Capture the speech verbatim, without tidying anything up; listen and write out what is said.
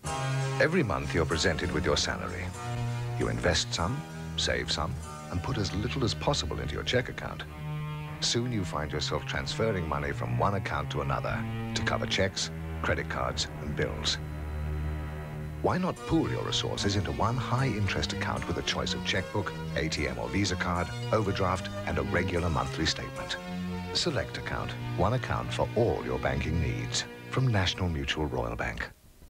Every month you're presented with your salary. You invest some, save some, and put as little as possible into your check account. Soon you find yourself transferring money from one account to another to cover checks, credit cards, and bills. Why not pool your resources into one high-interest account with a choice of checkbook, A T M or Visa card, overdraft, and a regular monthly statement? Select Account, one account for all your banking needs from National Mutual Royal Bank.